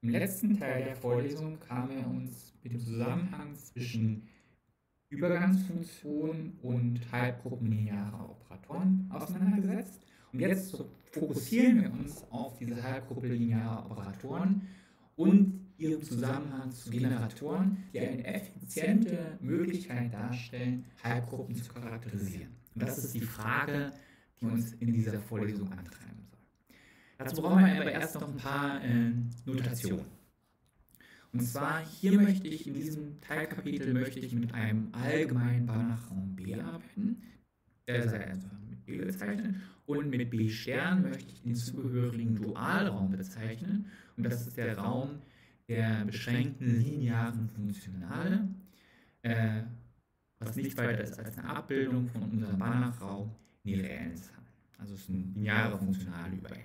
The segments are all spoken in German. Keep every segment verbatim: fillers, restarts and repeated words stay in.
Im letzten Teil der Vorlesung haben wir uns mit dem Zusammenhang zwischen Übergangsfunktionen und Halbgruppen linearer Operatoren auseinandergesetzt. Und jetzt so fokussieren wir uns auf diese Halbgruppe linearer Operatoren und ihren Zusammenhang zu Generatoren, die eine effiziente Möglichkeit darstellen, Halbgruppen zu charakterisieren. Und das ist die Frage, die uns in dieser Vorlesung antreiben soll. Dazu brauchen wir aber erst noch ein paar äh, Notationen. Und zwar hier möchte ich in diesem Teilkapitel möchte ich mit einem allgemeinen Banachraum B arbeiten. Der sei einfach mit B bezeichnet. Und mit B Stern möchte ich den zugehörigen Dualraum bezeichnen. Und das ist der Raum der beschränkten linearen Funktionale, äh, was nicht weiter ist als eine Abbildung von unserem Banachraum in die reellen Zahlen. Also es ist eine lineare Funktionale über R.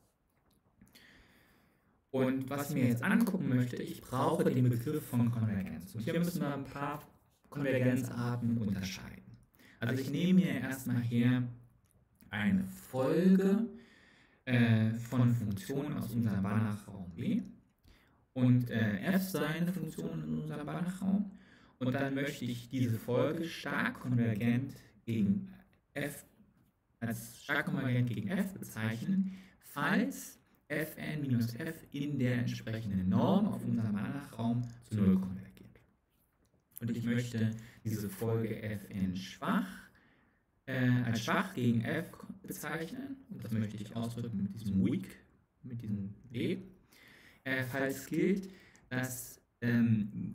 Und was ich mir jetzt angucken möchte, ich brauche den Begriff von Konvergenz. Und hier müssen wir ein paar Konvergenzarten unterscheiden. Also ich nehme mir erstmal her eine Folge äh, von Funktionen aus unserem Banachraum B und äh, f seine Funktion in unserem Banachraum. Und dann möchte ich diese Folge stark konvergent gegen f als stark konvergent gegen f bezeichnen, falls Fn minus f in der entsprechenden Norm auf unserem Banachraum zu null konvergiert. Und ich möchte diese Folge Fn schwach äh, als schwach gegen f bezeichnen. Und das möchte ich ausdrücken mit diesem weak, mit diesem w. Äh, falls gilt, dass ähm,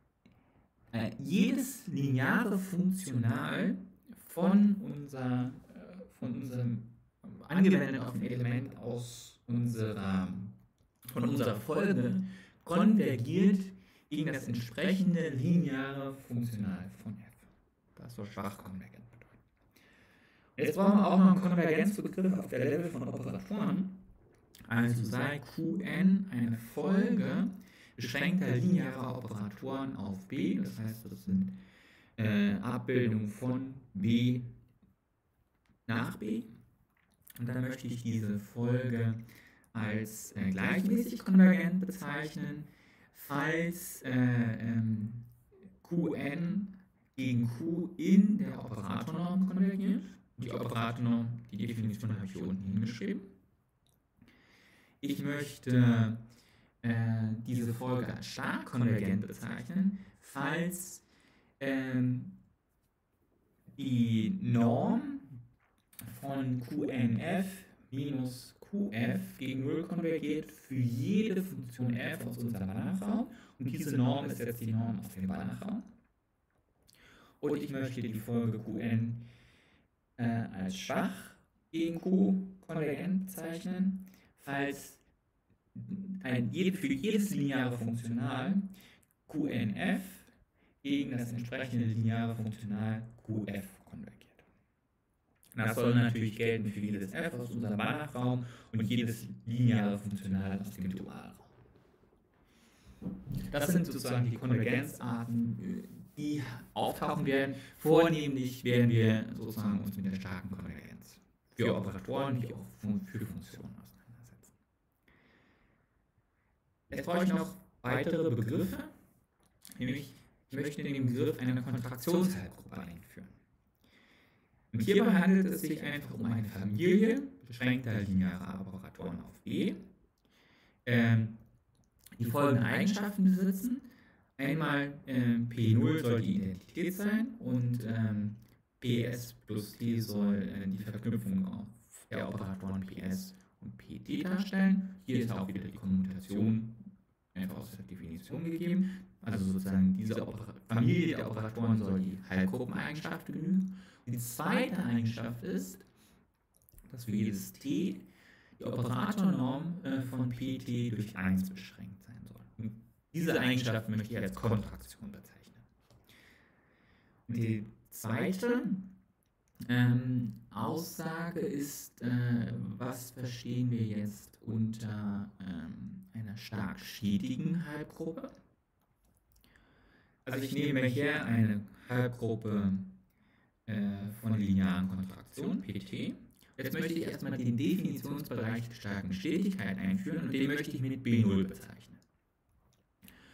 äh, jedes lineare Funktional von, unser, äh, von unserem angewendet auf ein Element aus unserer, von unserer Folge konvergiert gegen das entsprechende lineare Funktional von f. Das soll schwach konvergent bedeuten. Und jetzt brauchen wir auch noch einen Konvergenzbegriff auf der Level von Operatoren. Also sei Qn eine Folge beschränkter linearer Operatoren auf B. Das heißt, das sind äh, Abbildungen von B nach B. Und dann möchte ich diese Folge als äh, gleichmäßig konvergent bezeichnen, falls äh, ähm, Qn gegen Q in der Operatornorm konvergiert. Die Operatornorm, die Definition habe ich hier unten hingeschrieben. Ich möchte äh, diese Folge als stark konvergent bezeichnen, falls ähm, die Norm von Qnf minus Qf gegen null konvergiert für jede Funktion f aus unserem Banachraum. Und diese Norm ist jetzt die Norm aus dem Banachraum. Und ich möchte die Folge Qn äh, als schwach gegen Q konvergent bezeichnen, falls ein, jede, für jedes lineare Funktional Qnf gegen das entsprechende lineare Funktional Qf konvergiert. Das soll natürlich gelten für jedes f aus unserem Banachraum und jedes lineare Funktional aus dem Dualraum. Das sind sozusagen die Konvergenzarten, die auftauchen werden. Vornehmlich werden wir sozusagen uns mit der starken Konvergenz für Operatoren wie auch für Funktionen auseinandersetzen. Jetzt brauche ich noch weitere Begriffe, nämlich ich möchte den Begriff einer Kontraktionshalbgruppe einführen. Und hierbei handelt es sich einfach um eine Familie beschränkter linearer Operatoren auf B, ähm, die folgende Eigenschaften besitzen. Einmal ähm, P null soll die Identität sein und ähm, Ps plus T soll äh, die Verknüpfung auf der Operatoren Ps und Pt darstellen. Hier ist auch wieder die Kommutation einfach aus der Definition gegeben. Also sozusagen diese Oper Familie der Operatoren soll die Halbgruppeneigenschaft genügen. Die zweite Eigenschaft ist, dass für jedes T die Operatornorm äh, von Pt durch eins beschränkt sein soll. Und diese Eigenschaft möchte ich als Kontraktion bezeichnen. Und die zweite ähm, Aussage ist, äh, was verstehen wir jetzt unter ähm, einer stark schädigen Halbgruppe? Also ich nehme hier eine Halbgruppe von der linearen Kontraktion, Pt. Jetzt möchte ich erstmal den Definitionsbereich der starken Stetigkeit einführen und den möchte ich mit B null bezeichnen.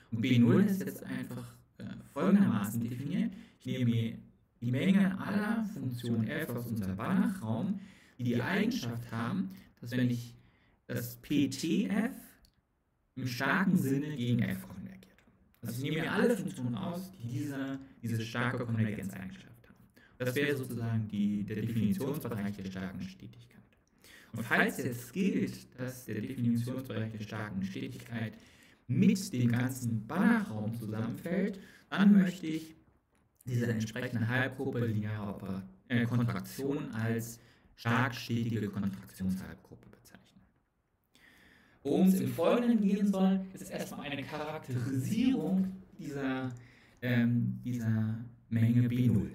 Und B null ist jetzt einfach äh, folgendermaßen definiert. Ich nehme mir die Menge aller Funktionen f aus unserem Banachraum, die die Eigenschaft haben, dass wenn ich das P T F im starken Sinne gegen f konvergiert. Also ich nehme mir alle Funktionen aus, die diese, diese starke Konvergenzeigenschaft haben. Das wäre sozusagen die, der Definitionsbereich der starken Stetigkeit. Und falls jetzt gilt, dass der Definitionsbereich der starken Stetigkeit mit dem ganzen Banachraum zusammenfällt, dann möchte ich diese entsprechende Halbgruppe linearer äh, Kontraktion als stark stetige Kontraktionshalbgruppe bezeichnen. Worum es im Folgenden gehen soll, ist erstmal eine Charakterisierung dieser, ähm, dieser Menge B null.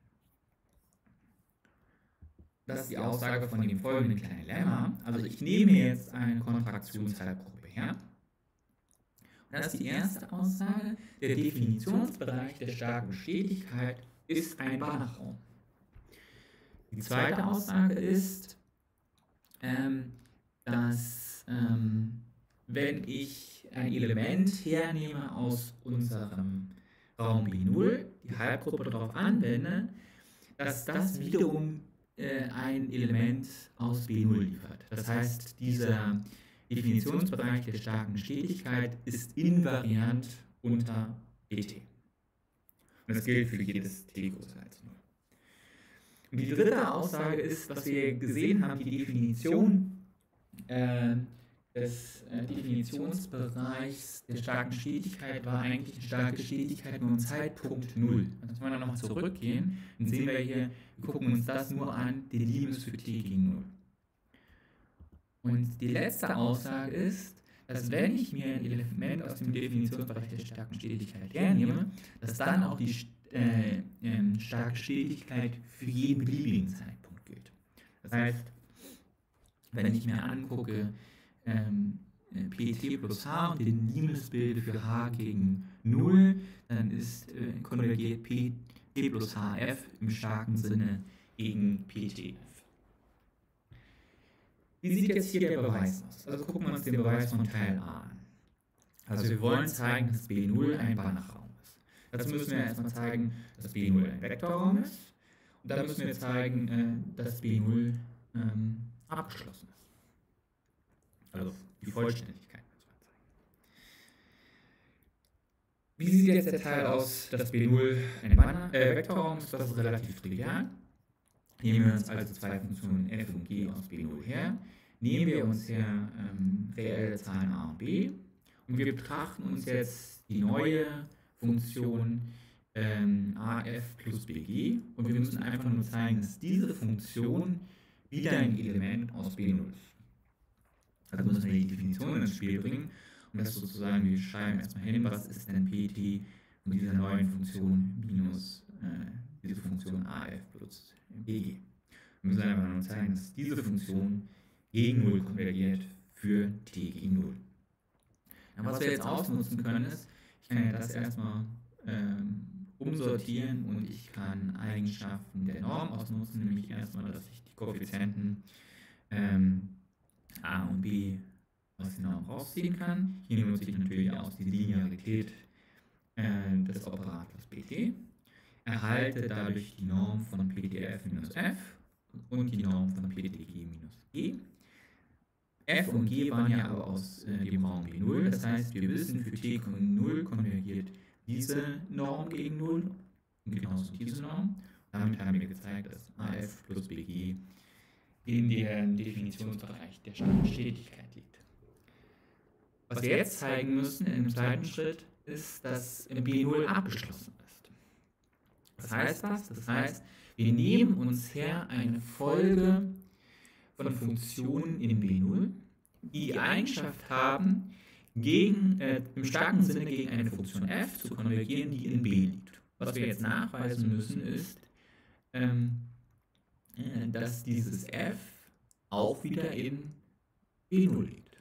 Das ist die Aussage von dem folgenden kleinen Lemma. Also ich nehme jetzt eine Kontraktionshalbgruppe her. Und das ist die erste Aussage. Der Definitionsbereich der starken Stetigkeit ist ein Banachraum. Die zweite Aussage ist, ähm, dass ähm, wenn ich ein Element hernehme aus unserem Raum B null, die Halbgruppe darauf anwende, dass das wiederum ein Element aus B null liefert. Das heißt, dieser Definitionsbereich der starken Stetigkeit ist invariant unter B T. Und das gilt für jedes T größer als null. Und die dritte Aussage ist, was wir gesehen haben, die Definition äh, des äh, Definitionsbereichs der starken Stetigkeit war eigentlich eine starke Stetigkeit nur am Zeitpunkt null. Also wenn wir dann nochmal zurückgehen, dann sehen wir hier, wir gucken uns das nur an, den Limes für t gegen null. Und die letzte Aussage ist, dass wenn ich mir ein Element aus dem Definitionsbereich der starken Stetigkeit hernehme, dass dann auch die äh, äh, starke Stetigkeit für jeden beliebigen Zeitpunkt gilt. Das heißt, wenn ich mir angucke, ähm, P T plus H und den Limes bilde für H gegen null, dann ist äh, konvergiert P T plus H F im starken Sinne gegen P T F. Wie sieht jetzt hier der Beweis aus? Also gucken wir uns den Beweis von Teil A an. Also wir wollen zeigen, dass B null ein Banachraum ist. Dazu müssen wir erstmal zeigen, dass B null ein Vektorraum ist. Und dann müssen wir zeigen, äh, dass B null ähm, abgeschlossen ist. Also die Vollständigkeit muss man zeigen. Wie sieht jetzt der Teil aus, dass B null ein Banner, äh, Vektorraum ist? Das ist relativ trivial. Nehmen wir uns also zwei Funktionen f und g aus B null her. Nehmen wir uns her ähm, reelle Zahlen a und b. Und wir betrachten uns jetzt die neue Funktion ähm, af plus bg. Und wir müssen einfach nur zeigen, dass diese Funktion wieder ein Element aus B null ist. Also müssen wir die Definition ins Spiel bringen. Und das sozusagen, wir schreiben erstmal hin, was ist denn Pt von dieser neuen Funktion minus äh, diese Funktion af plus bg. Wir müssen einfach nur zeigen, dass diese Funktion gegen null konvergiert für t gegen null. Ja, was wir jetzt ausnutzen können ist, ich kann ja das erstmal ähm, umsortieren und ich kann Eigenschaften der Norm ausnutzen, nämlich erstmal, dass ich die Koeffizienten ähm, a und b aus der Norm rausziehen kann. Hier nutze ich natürlich aus die Linearität äh, des Operators pt. Erhalte dadurch die Norm von P T F minus f und die Norm von P T G minus g. F und g waren ja aber aus äh, dem Raum B null, das heißt, wir wissen, für t gegen null konvergiert diese Norm gegen null und genauso diese Norm. Damit haben wir gezeigt, dass af plus bg in dem Definitionsbereich der starken Stetigkeit liegt. Was wir jetzt zeigen müssen in dem zweiten Schritt, ist, dass B null abgeschlossen ist. Was heißt das? Das heißt, wir nehmen uns her eine Folge von Funktionen in B null, die die Eigenschaft haben, gegen, äh, im starken Sinne gegen eine Funktion f zu konvergieren, die in B liegt. Was wir jetzt nachweisen müssen, ist, ähm, äh, dass dieses f auch wieder in B null liegt.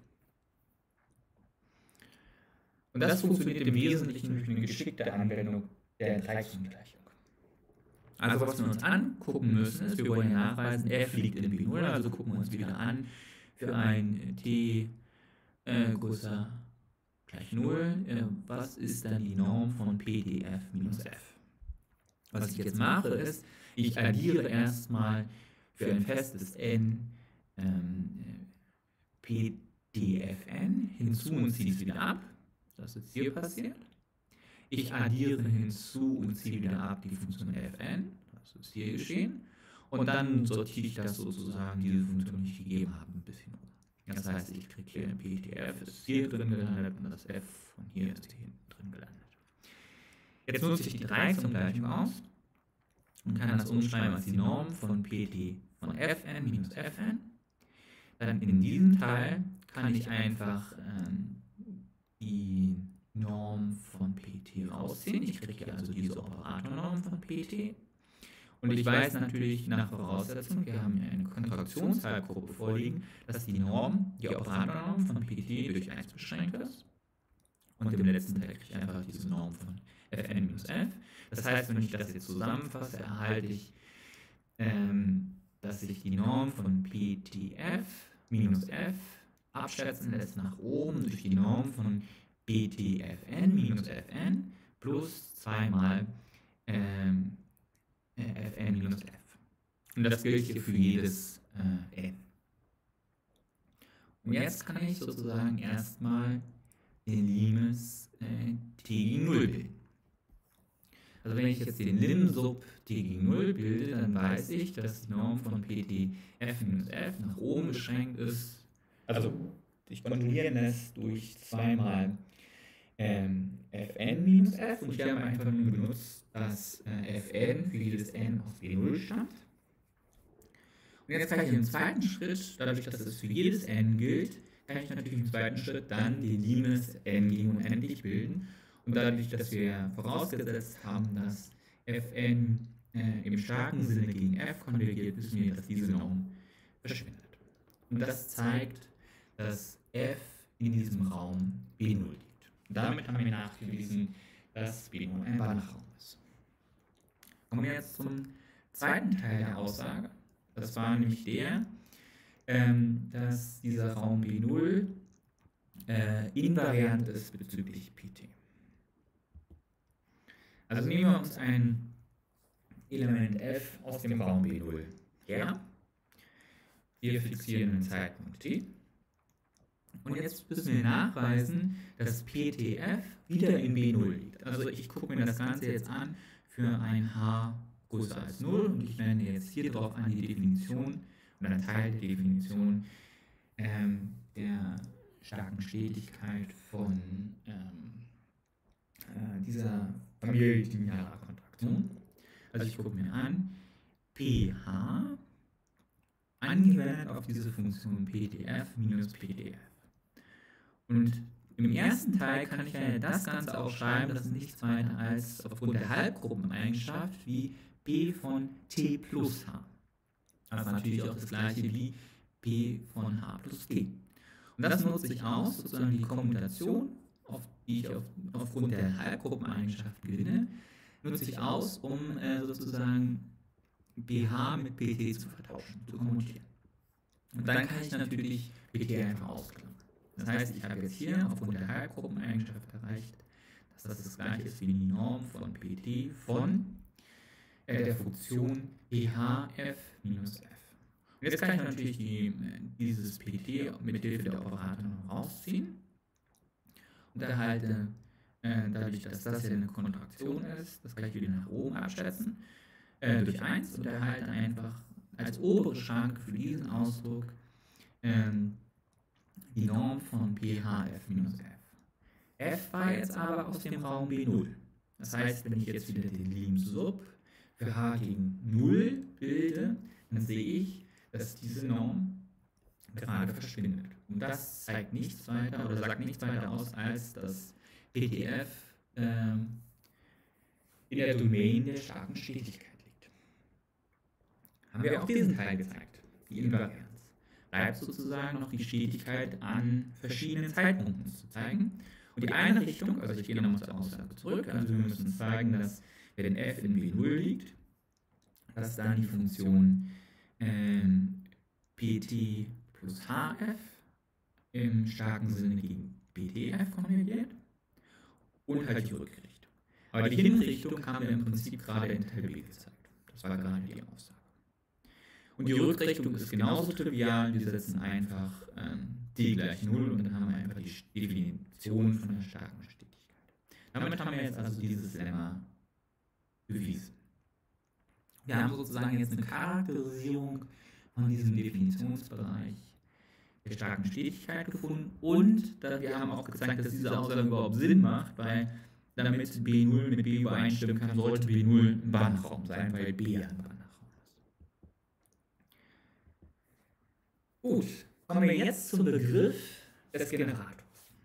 Und das funktioniert im Wesentlichen durch eine geschickte Anwendung der Dreiechtsungleichung. Also was wir uns angucken müssen, ist, wir wollen ja nachweisen, f liegt in B null, also gucken wir uns wieder an, für ein t äh, größer gleich null. Äh, was ist dann die Norm von P T F minus F? Was ich jetzt mache, ist, ich addiere erstmal für ein festes n ähm, P T F n hinzu und ziehe es wieder ab. Das ist hier passiert. Ich addiere hinzu und ziehe wieder ab die Funktion Fn. Das ist hier geschehen. Und dann sortiere ich das sozusagen, diese Funktion, die ich gegeben habe, ein bisschen um. Das heißt, ich kriege hier ein P T F, ist hier drin gelandet und das F von hier ist hier hinten drin gelandet. Jetzt nutze ich die Dreiecksumgleichung aus und kann das umschreiben als die Norm von Pt von Fn minus Fn. Dann in diesem Teil kann ich einfach ähm, die Norm von Pt rausziehen. Ich kriege hier also diese Operatornorm von Pt. Und ich weiß natürlich nach Voraussetzung, wir haben hier eine Kontraktionshalbgruppe vorliegen, dass die Norm, die Operatornorm von Pt durch eins beschränkt ist. Und im letzten Teil kriege ich einfach diese Norm von Fn minus F. Das heißt, wenn ich das jetzt zusammenfasse, erhalte ich, ähm, dass sich die Norm von Ptf minus F abschätzen lässt nach oben durch die Norm von Ptfn minus Fn plus zweimal ähm, Fn minus F. Und das gilt hier für jedes äh, n. Und jetzt kann ich sozusagen erstmal den Limes äh, t gegen null bilden. Also wenn ich jetzt den Lim sub t gegen null bilde, dann weiß ich, dass die Norm von Ptf minus F nach oben beschränkt ist. Also ich kontrolliere das durch zweimal ähm, Fn minus F und wir haben einfach nur benutzt, dass äh, Fn für jedes n aus B null stammt. Und jetzt kann ich im zweiten Schritt, dadurch, dass es für jedes n gilt, kann ich natürlich im zweiten Schritt dann den Limes n gegen unendlich bilden. Und dadurch, dass wir vorausgesetzt haben, dass Fn äh, im starken Sinne gegen F konvergiert, wissen wir, dass diese Norm verschwindet. Und das zeigt, dass F in diesem Raum B null liegt. Und damit haben wir nachgewiesen, dass B null ein Banachraum ist. Kommen wir jetzt zum zweiten Teil der Aussage. Das war nämlich der, ähm, dass dieser Raum B null äh, invariant ist bezüglich Pt. Also nehmen wir uns ein Element f aus dem Raum B null her. Wir fixieren den Zeitpunkt t. Und jetzt müssen wir nachweisen, dass Ptf wieder in B null liegt. Also ich gucke mir das Ganze jetzt an für ein h größer als null und ich wende jetzt hier drauf an die Definition oder einen Teil der Definition ähm, der starken Stetigkeit von ähm, äh, dieser Familie linearer Kontraktion. Also ich gucke mir an, pH angewendet auf diese Funktion Ptf minus Ptf. Und im ersten Teil kann ich ja das Ganze auch schreiben, das ist nichts weiter als aufgrund der Halbgruppeneigenschaft wie P von T plus H. Also natürlich auch das gleiche wie P von H plus T. Und das nutze ich aus, sozusagen die Kommutation, auf die ich auf, aufgrund der Halbgruppeneigenschaft gewinne, nutze ich aus, um äh, sozusagen pH mit Pt zu vertauschen, zu kommutieren. Und dann kann ich natürlich Pt einfach ausklammern. Das heißt, ich habe jetzt hier aufgrund der Halbgruppeneigenschaft erreicht, dass das das gleiche ist wie die Norm von Pt von äh, der Funktion phf minus f. Und jetzt kann ich natürlich die, dieses Pt mit Hilfe der Operator noch rausziehen und erhalte, äh, dadurch, dass das hier eine Kontraktion ist, das gleich wieder nach oben abschätzen, äh, durch eins und erhalte einfach als obere Schranke für diesen Ausdruck ähm, die Norm von phf minus f. F war jetzt aber aus dem Raum B null. Das heißt, wenn ich jetzt wieder den Lim sub für h gegen null bilde, dann sehe ich, dass diese Norm gerade verschwindet. Und das zeigt nichts weiter oder sagt nichts weiter aus, als dass Ptf ähm, in der Domain der starken Stetigkeit liegt. Haben wir auch diesen Teil gezeigt, die Invarianz. Bleibt sozusagen noch die Stetigkeit an verschiedenen Zeitpunkten zu zeigen. Und die eine Richtung, also ich gehe nochmal zur Aussage zurück, also wir müssen zeigen, dass wenn f in B null liegt, dass dann die Funktion ähm, Pt plus Hf im starken Sinne gegen Ptf konvergiert. und halt die Rückrichtung. Aber die Hinrichtung haben wir im Prinzip gerade in Teil B gezeigt. Das war gerade die Aussage. Und die Rückrichtung ist genauso trivial. Wir setzen einfach ähm, d gleich null und dann haben wir einfach die Definition von der starken Stetigkeit. Damit haben wir jetzt also dieses Lemma bewiesen. Wir haben sozusagen jetzt eine Charakterisierung von diesem Definitionsbereich der starken Stetigkeit gefunden und da wir haben auch gezeigt, dass diese Aussage überhaupt Sinn macht, weil damit B null mit B übereinstimmen kann, sollte B null ein Banachraum sein, weil B ein Banachraum ist. Gut, kommen wir jetzt zum Begriff des Generators.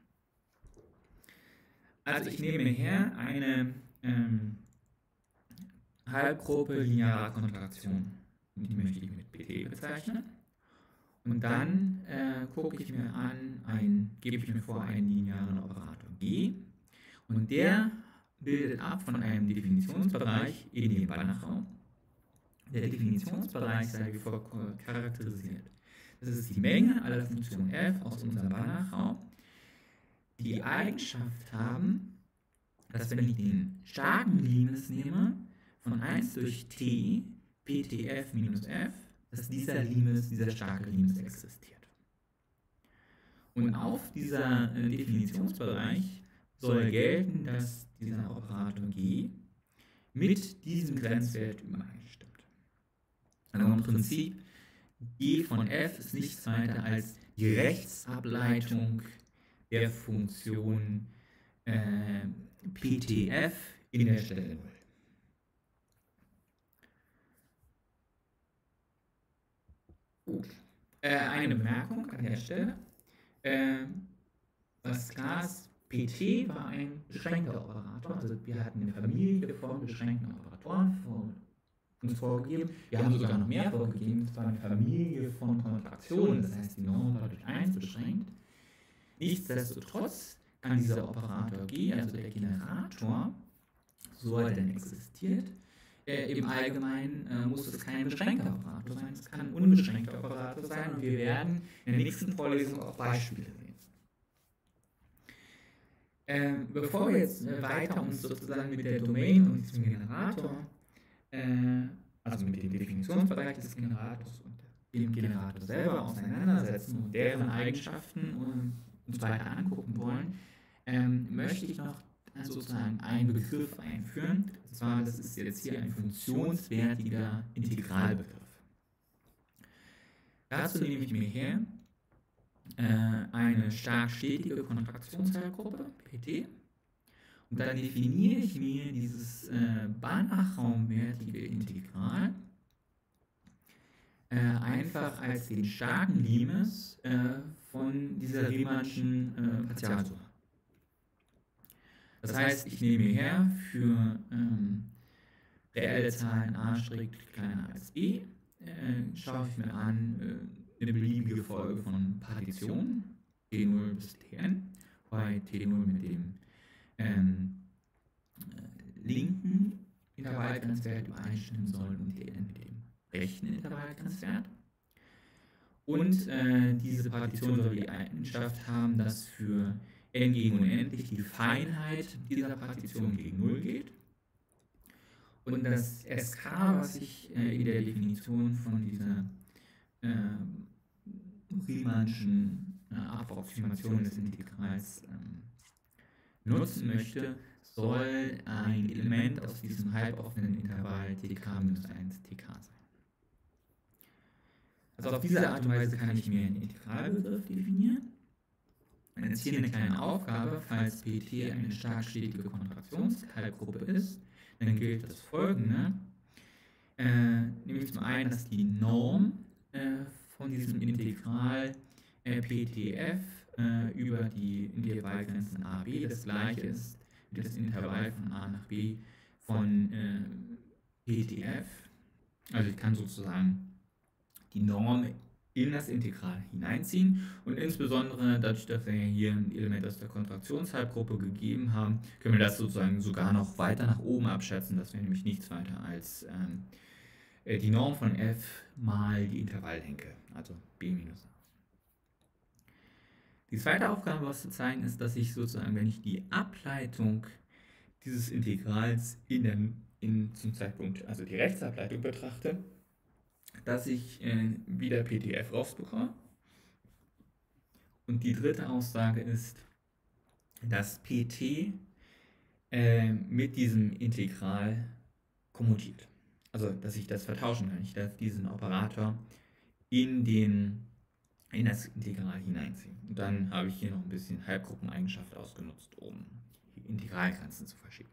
Also ich nehme her eine ähm, Halbgruppe linearer Kontraktion, die möchte ich mit B T bezeichnen. Und dann äh, gucke ich mir an, ein, gebe ich mir vor einen linearen Operator G und der bildet ab von einem Definitionsbereich in den Banachraum. Der Definitionsbereich sei wie folgt charakterisiert. Das ist die Menge aller Funktionen f aus unserem Banachraum, die die Eigenschaft haben, dass wenn ich den starken Limes nehme, von eins durch t, ptf minus f, dass dieser Limes, dieser starke Limes existiert. Und auf dieser äh, Definitionsbereich soll gelten, dass dieser Operator G mit diesem Grenzwert übereinstimmt. Also im Prinzip, G von f ist nichts weiter als die Rechtsableitung der Funktion äh, ptf in der Stelle null. Gut. Äh, eine Bemerkung an der Stelle. Äh, was klar ist, P T war ein beschränkter Operator. Also wir hatten eine Familie von beschränkten Operatoren vor, uns vorgegeben. Wir haben sogar noch mehr vorgegeben. Es war eine Familie von Kontraktionen. Das heißt, die Norm war durch eins beschränkt. Nichtsdestotrotz kann dieser Operator G, also der Generator, so er denn existiert, Äh, im Allgemeinen äh, muss es kein beschränkter Operator sein, es kann ein unbeschränkter Operator sein und wir werden in der nächsten Vorlesung auch Beispiele sehen. Äh, bevor wir jetzt äh, weiter uns sozusagen mit der Domain und diesem Generator, äh, also mit dem Definitionsbereich des Generators und dem Generator selber auseinandersetzen und deren Eigenschaften äh, uns weiter angucken wollen, äh, möchte ich noch sozusagen einen Begriff einführen. Und zwar, das ist jetzt hier ein funktionswertiger Integralbegriff. Dazu nehme ich mir her äh, eine stark stetige Kontraktionshalbgruppe, P T, und dann definiere ich mir dieses äh, Banachraumwertige Integral äh, einfach als den starken Limes äh, von dieser Riemannschen äh, Partialsumme. Das heißt, ich nehme her für ähm, reelle Zahlen a' kleiner als b, äh, schaue ich mir an äh, eine beliebige Folge von Partitionen, t null bis tn, bei t null mit dem ähm, äh, linken Intervallgrenzwert übereinstimmen soll und tn mit dem rechten Intervallgrenzwert. Und äh, diese Partition soll die Eigenschaft haben, dass für n gegen unendlich die Feinheit dieser Partition gegen null geht. Und das S K, was ich äh, in der Definition von dieser äh, Riemannschen äh, Approximation des Integrals äh, nutzen möchte, soll ein Element aus diesem halboffenen Intervall tk minus eins tk sein. Also auf diese Art und Weise kann ich mir einen Integralbegriff definieren. Und jetzt hier eine kleine Aufgabe, falls P T eine stark stetige Kontraktionshalbgruppe ist, dann gilt das Folgende, äh, nämlich zum einen, dass die Norm äh, von diesem Integral äh, P T F äh, über die Intervallgrenzen a b das gleiche ist wie das Intervall von a nach b von äh, P T F. Also ich kann sozusagen die Norm in das Integral hineinziehen und insbesondere dadurch, dass wir hier ein Element aus der Kontraktionshalbgruppe gegeben haben, können wir das sozusagen sogar noch weiter nach oben abschätzen. Das wäre nämlich nichts weiter als ähm, die Norm von f mal die Intervalllenke, also b minus a. Die zweite Aufgabe, was zu zeigen, ist, dass ich sozusagen, wenn ich die Ableitung dieses Integrals in dem, in, zum Zeitpunkt, also die Rechtsableitung betrachte, dass ich äh, wieder P T F rausbekomme. Und die dritte Aussage ist, dass P T äh, mit diesem Integral kommutiert. Also, dass ich das vertauschen kann. Ich darf diesen Operator in, den, in das Integral hineinziehen. Und dann habe ich hier noch ein bisschen Halbgruppeneigenschaft ausgenutzt, um die Integralgrenzen zu verschieben.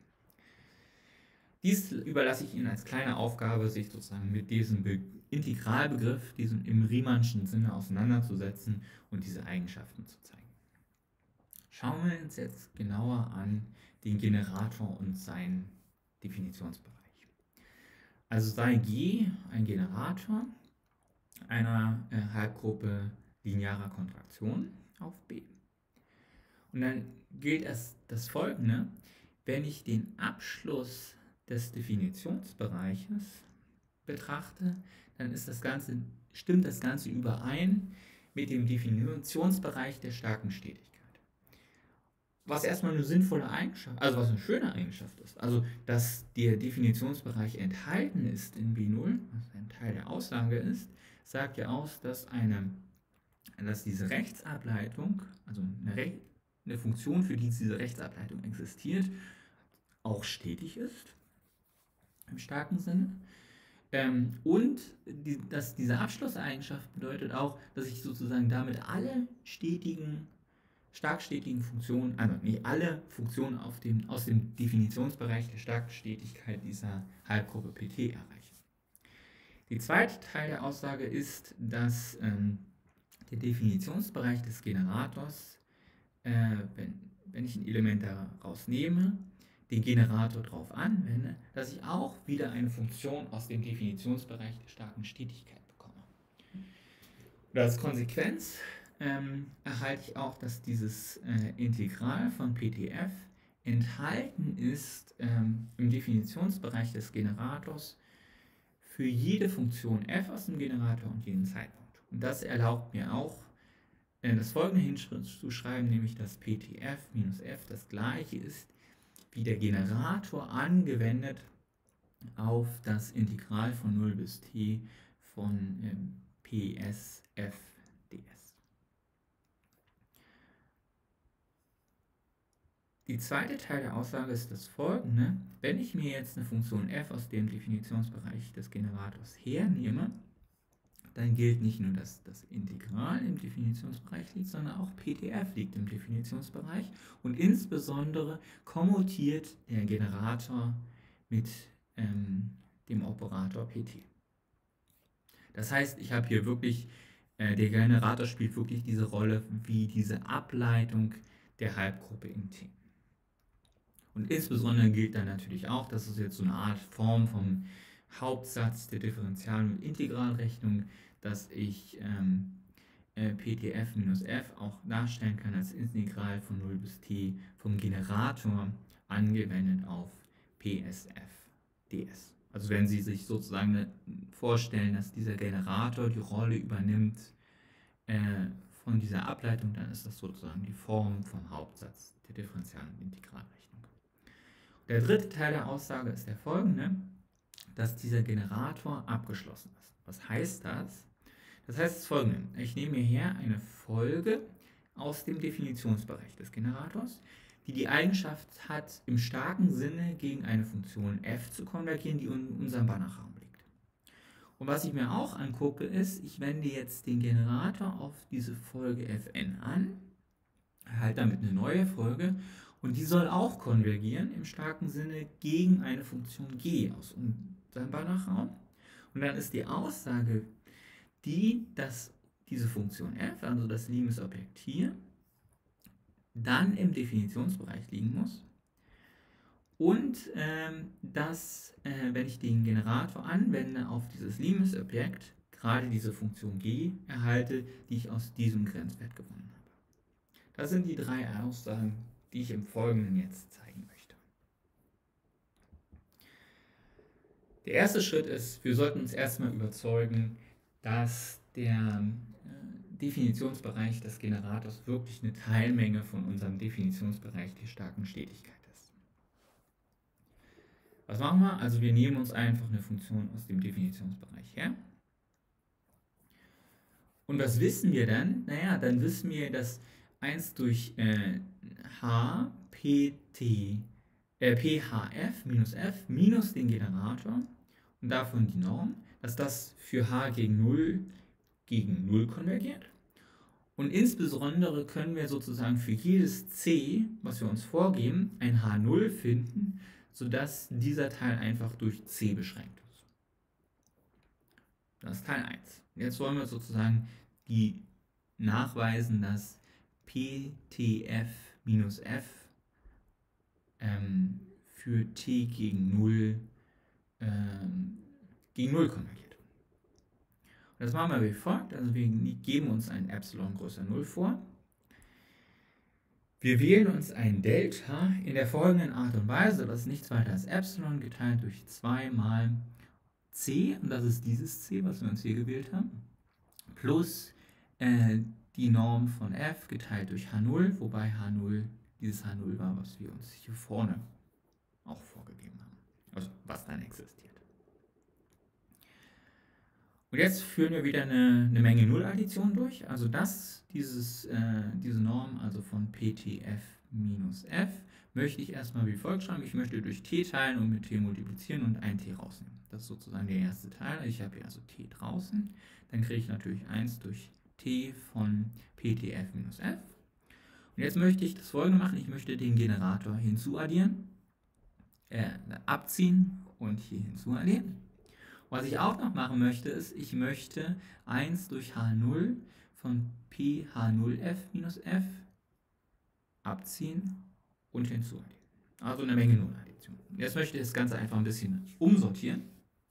Dies überlasse ich Ihnen als kleine Aufgabe, sich sozusagen mit diesem Be Integralbegriff, diesem im Riemannschen Sinne auseinanderzusetzen und diese Eigenschaften zu zeigen. Schauen wir uns jetzt genauer an den Generator und seinen Definitionsbereich. Also sei G ein Generator einer äh, Halbgruppe linearer Kontraktion auf B. Und dann gilt es das Folgende: Wenn ich den Abschluss des Definitionsbereiches betrachte, dann ist das Ganze, stimmt das Ganze überein mit dem Definitionsbereich der starken Stetigkeit. Was erstmal eine sinnvolle Eigenschaft, also was eine schöne Eigenschaft ist. Also, dass der Definitionsbereich enthalten ist in B null, was ein Teil der Aussage ist, sagt ja aus, dass, eine, dass diese Rechtsableitung, also eine, Re eine Funktion, für die diese Rechtsableitung existiert, auch stetig ist, im starken Sinne. Ähm, und die, dass diese Abschlusseigenschaft bedeutet auch, dass ich sozusagen damit alle stetigen, stark stetigen Funktionen, also nicht alle Funktionen auf dem, aus dem Definitionsbereich der starken Stetigkeit dieser Halbgruppe P T erreiche. Der zweite Teil der Aussage ist, dass ähm, der Definitionsbereich des Generators, äh, wenn, wenn ich ein Element daraus nehme, den Generator darauf anwende, dass ich auch wieder eine Funktion aus dem Definitionsbereich der starken Stetigkeit bekomme. Und als Konsequenz ähm, erhalte ich auch, dass dieses äh, Integral von P T F enthalten ist ähm, im Definitionsbereich des Generators für jede Funktion f aus dem Generator und jeden Zeitpunkt. Und das erlaubt mir auch, äh, das folgende hinzuschreiben, nämlich dass P T F minus f das gleiche ist wie der Generator angewendet auf das Integral von null bis t von ähm, P S F ds. Die zweite Teil der Aussage ist das folgende: Wenn ich mir jetzt eine Funktion f aus dem Definitionsbereich des Generators hernehme, dann gilt nicht nur, dass das Integral im Definitionsbereich liegt, sondern auch P T F liegt im Definitionsbereich und insbesondere kommutiert der Generator mit ähm, dem Operator P T. Das heißt, ich habe hier wirklich, äh, der Generator spielt wirklich diese Rolle wie diese Ableitung der Halbgruppe in T. Und insbesondere gilt dann natürlich auch, dass es jetzt so eine Art Form vom Hauptsatz der Differential- und Integralrechnung, dass ich ähm, äh, P T F minus f auch darstellen kann als Integral von null bis t vom Generator angewendet auf P S F ds. Also wenn Sie sich sozusagen vorstellen, dass dieser Generator die Rolle übernimmt äh, von dieser Ableitung, dann ist das sozusagen die Form vom Hauptsatz der Differential- und Integralrechnung. Der dritte Teil der Aussage ist der folgende: dass dieser Generator abgeschlossen ist. Was heißt das? Das heißt das folgende: Ich nehme hier eine Folge aus dem Definitionsbereich des Generators, die die Eigenschaft hat, im starken Sinne gegen eine Funktion f zu konvergieren, die in unserem Banachraum liegt. Und was ich mir auch angucke, ist, ich wende jetzt den Generator auf diese Folge Fn an, erhalte damit eine neue Folge, und die soll auch konvergieren im starken Sinne gegen eine Funktion g aus unserem Banachraum. Und dann ist die Aussage die, dass diese Funktion f, also das Limes-Objekt hier, dann im Definitionsbereich liegen muss und ähm, dass, äh, wenn ich den Generator anwende auf dieses Limes-Objekt, gerade diese Funktion g erhalte, die ich aus diesem Grenzwert gewonnen habe. Das sind die drei Aussagen, die ich im Folgenden jetzt zeigen möchte. Der erste Schritt ist, wir sollten uns erstmal überzeugen, dass der Definitionsbereich des Generators wirklich eine Teilmenge von unserem Definitionsbereich der starken Stetigkeit ist. Was machen wir? Also wir nehmen uns einfach eine Funktion aus dem Definitionsbereich her. Und was wissen wir dann? Naja, dann wissen wir, dass eins durch äh, h pt, äh, phf minus f minus den Generator und davon die Norm, dass das für h gegen null gegen null konvergiert. Und insbesondere können wir sozusagen für jedes c, was wir uns vorgeben, ein h null finden, sodass dieser Teil einfach durch c beschränkt ist. Das ist Teil eins. Jetzt wollen wir sozusagen die nachweisen, dass ptf minus f ähm, für t gegen null ähm, gegen null konvergiert. Und das machen wir wie folgt. Also wir geben uns ein Epsilon größer null vor. Wir wählen uns ein Delta in der folgenden Art und Weise, das ist nichts weiter als Epsilon geteilt durch zwei mal c, und das ist dieses c, was wir uns hier gewählt haben, plus äh, die Norm von f geteilt durch h null, wobei h null dieses h null war, was wir uns hier vorne auch vorgegeben haben, also was dann existiert. Und jetzt führen wir wieder eine, eine Menge Nulladdition durch, also das, dieses, äh, diese Norm, also von ptf minus f, möchte ich erstmal wie folgt schreiben. Ich möchte durch t teilen und mit t multiplizieren und ein t rausnehmen. Das ist sozusagen der erste Teil. Ich habe hier also t draußen. Dann kriege ich natürlich eins durch t von ptf minus f. Und jetzt möchte ich das folgende machen. Ich möchte den Generator hinzuaddieren, äh, abziehen und hier hinzuaddieren. Was ich auch noch machen möchte, ist, ich möchte eins durch h null von p h null f minus f abziehen und hinzuaddieren. Also eine Menge Nulladdition. Jetzt möchte ich das Ganze einfach ein bisschen umsortieren.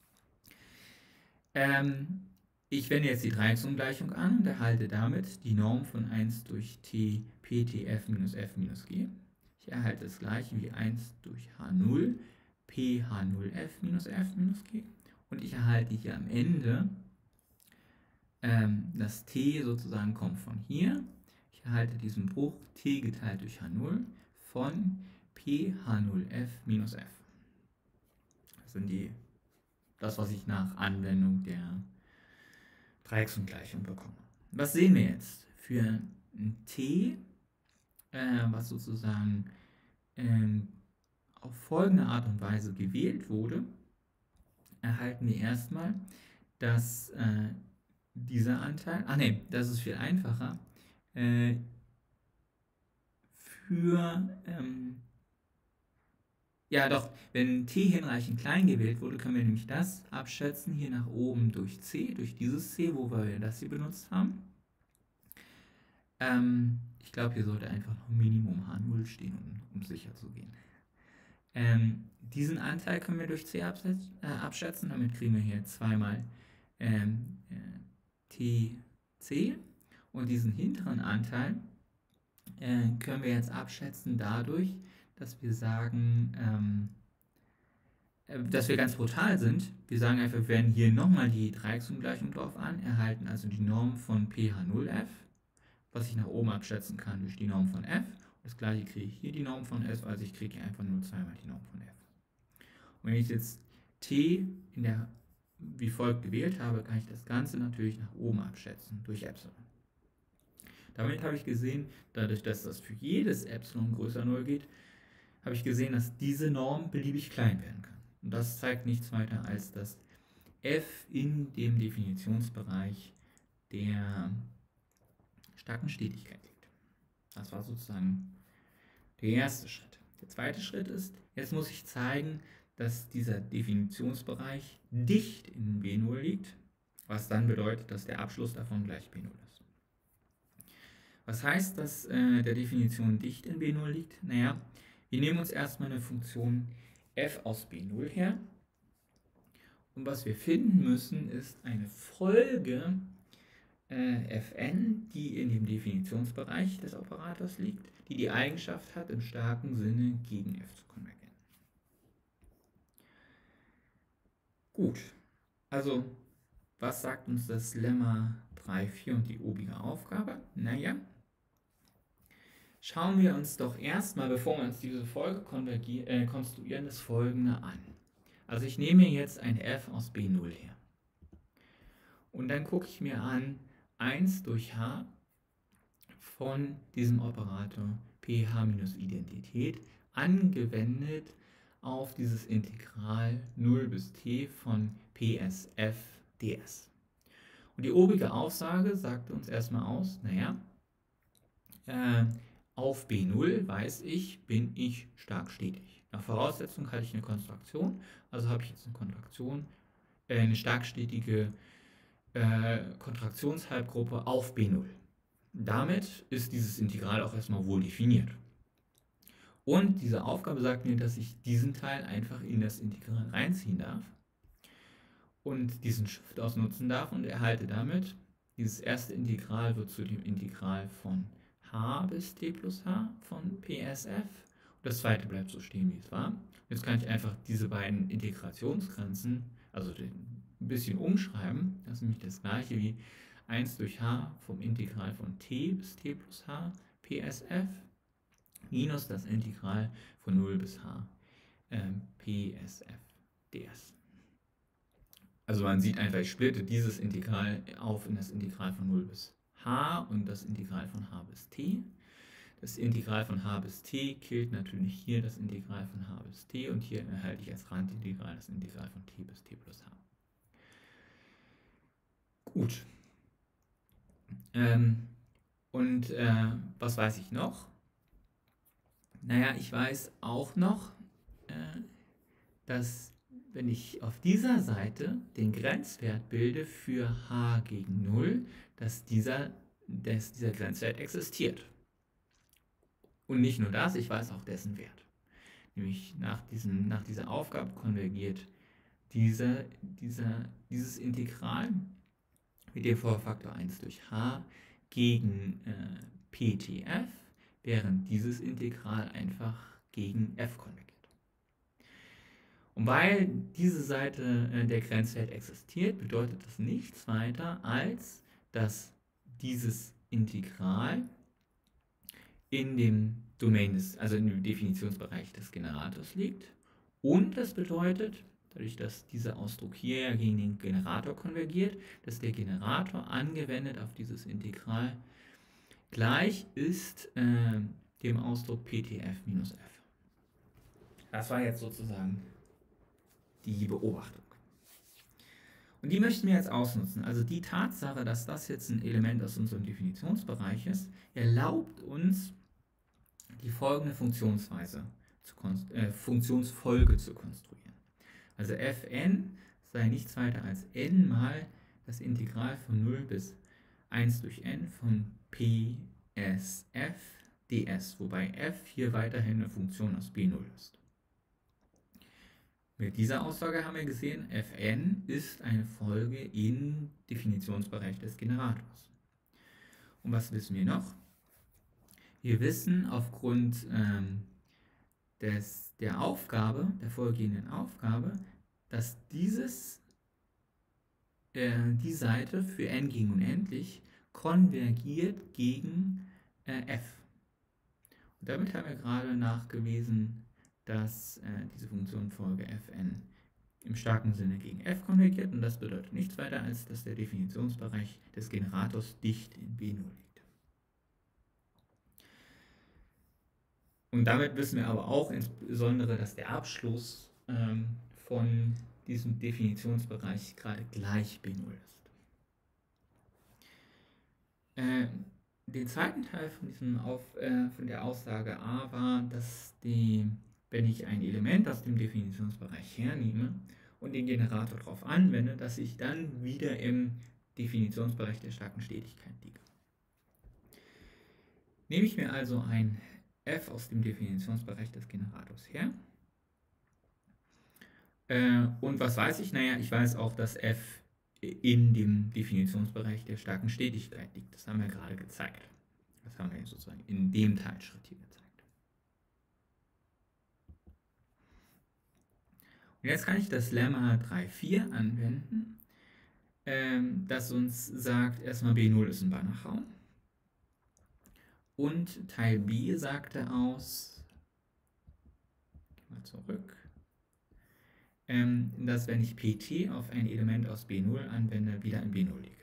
Ähm, ich wende jetzt die Dreiecksumgleichung an und erhalte damit die Norm von eins durch t ptf minus f minus g. Ich erhalte das gleiche wie eins durch h null p h null f minus f minus g. Und ich erhalte hier am Ende, ähm, das t sozusagen kommt von hier. Ich erhalte diesen Bruch t geteilt durch h null von p h null f minus f. Das sind die, das, was ich nach Anwendung der Dreiecksumgleichung bekomme. Was sehen wir jetzt? Für ein t, äh, was sozusagen ähm, auf folgende Art und Weise gewählt wurde, erhalten wir erstmal, dass äh, dieser Anteil, ach ne, das ist viel einfacher, äh, für, ähm, ja doch, wenn t hinreichend klein gewählt wurde, können wir nämlich das abschätzen, hier nach oben durch c, durch dieses c, wo wir das hier benutzt haben. Ähm, ich glaube, hier sollte einfach noch Minimum h null stehen, um, um sicher zu gehen. Ähm, diesen Anteil können wir durch c abschätzen, äh, abschätzen. Damit kriegen wir hier zweimal ähm, äh, tc, und diesen hinteren Anteil äh, können wir jetzt abschätzen dadurch, dass wir sagen, ähm, äh, dass wir ganz brutal sind. Wir sagen einfach, wir werden hier nochmal die Dreiecksumgleichung drauf an, erhalten also die Norm von p h null f, was ich nach oben abschätzen kann durch die Norm von f. Das gleiche kriege ich hier die Norm von f, also ich kriege hier einfach nur zweimal die Norm von f. Und wenn ich jetzt t in der wie folgt gewählt habe, kann ich das Ganze natürlich nach oben abschätzen durch Epsilon. Damit habe ich gesehen, dadurch, dass das für jedes Epsilon größer null geht, habe ich gesehen, dass diese Norm beliebig klein werden kann. Und das zeigt nichts weiter, als dass f in dem Definitionsbereich der starken Stetigkeit liegt. Das war sozusagen der erste Schritt. Der zweite Schritt ist, jetzt muss ich zeigen, dass dieser Definitionsbereich dicht in B null liegt, was dann bedeutet, dass der Abschluss davon gleich B null ist. Was heißt, dass äh, der Definition dicht in B null liegt? Naja, wir nehmen uns erstmal eine Funktion f aus B null her, und was wir finden müssen, ist eine Folge äh, Fn, die in dem Definitionsbereich des Operators liegt, die die Eigenschaft hat, im starken Sinne gegen f zu konvergieren. Gut, also was sagt uns das Lemma drei vier und die obige Aufgabe? Naja, schauen wir uns doch erstmal, bevor wir uns diese Folge äh, konstruieren, das Folgende an. Also ich nehme mir jetzt ein f aus b null her. Und dann gucke ich mir an eins durch h von diesem Operator ph minus Identität angewendet auf dieses Integral null bis t von psf ds. Und die obige Aussage sagt uns erstmal aus, naja, äh, auf b null weiß ich, bin ich stark stetig. Nach Voraussetzung hatte ich eine Kontraktion, also habe ich jetzt eine Kontraktion, äh, eine stark stetige äh, Kontraktionshalbgruppe auf b null. Damit ist dieses Integral auch erstmal wohl definiert. Und diese Aufgabe sagt mir, dass ich diesen Teil einfach in das Integral reinziehen darf und diesen Shift ausnutzen darf und erhalte damit, dieses erste Integral wird zu dem Integral von h bis t plus h von psf und das zweite bleibt so stehen, wie es war. Jetzt kann ich einfach diese beiden Integrationsgrenzen, also ein bisschen umschreiben, das ist nämlich das gleiche wie eins durch h vom Integral von t bis t plus h psf minus das Integral von null bis h äh, psf ds. Also man sieht einfach, ich splitte dieses Integral auf in das Integral von null bis h und das Integral von h bis t. Das Integral von h bis t killt natürlich hier das Integral von h bis t und hier erhalte ich als Randintegral das Integral von t bis t plus h. Gut. Ähm, und äh, was weiß ich noch? Naja, ich weiß auch noch, äh, dass wenn ich auf dieser Seite den Grenzwert bilde für h gegen null, dass dieser, dass dieser Grenzwert existiert. Und nicht nur das, ich weiß auch dessen Wert. Nämlich nach, diesem, nach dieser Aufgabe konvergiert dieser, dieser, dieses Integral mit dem Vorfaktor eins durch h gegen äh, P T F, während dieses Integral einfach gegen f konvergiert. Und weil diese Seite äh, der Grenzwert existiert, bedeutet das nichts weiter, als dass dieses Integral in dem Domain des, also in dem Definitionsbereich des Generators liegt. Und das bedeutet, dadurch, dass dieser Ausdruck hier ja gegen den Generator konvergiert, dass der Generator angewendet auf dieses Integral gleich ist äh, dem Ausdruck P T F minus f. Das war jetzt sozusagen die Beobachtung. Und die möchten wir jetzt ausnutzen. Also die Tatsache, dass das jetzt ein Element aus unserem Definitionsbereich ist, erlaubt uns, die folgende Funktionsweise, zu äh, Funktionsfolge zu konstruieren. Also Fn sei nichts weiter als n mal das Integral von null bis eins durch n von Psf ds, wobei f hier weiterhin eine Funktion aus b null ist. Mit dieser Aussage haben wir gesehen, Fn ist eine Folge im Definitionsbereich des Generators. Und was wissen wir noch? Wir wissen aufgrund ähm, des, der Aufgabe, der vorgehenden Aufgabe, dass dieses, äh, die Seite für n gegen unendlich konvergiert gegen äh, f. Und damit haben wir gerade nachgewiesen, dass äh, diese Funktionenfolge Fn im starken Sinne gegen f konvergiert und das bedeutet nichts weiter, als dass der Definitionsbereich des Generators dicht in b null liegt. Und damit wissen wir aber auch insbesondere, dass der Abschluss ähm, von diesem Definitionsbereich gerade gleich b null ist. Äh, den zweiten Teil von, diesem Auf, äh, von der Aussage A war, dass die wenn ich ein Element aus dem Definitionsbereich hernehme und den Generator darauf anwende, dass ich dann wieder im Definitionsbereich der starken Stetigkeit liege. Nehme ich mir also ein f aus dem Definitionsbereich des Generators her. Äh, und was weiß ich? Naja, ich weiß auch, dass f in dem Definitionsbereich der starken Stetigkeit liegt. Das haben wir gerade gezeigt. Das haben wir sozusagen in dem Teilschritt hier gezeigt. Und jetzt kann ich das Lemma drei Punkt vier anwenden, ähm, das uns sagt, erstmal B null ist ein Banachraum. Und Teil B sagte aus, gehen wir zurück, ähm, dass wenn ich Pt auf ein Element aus B null anwende, wieder in B null liege.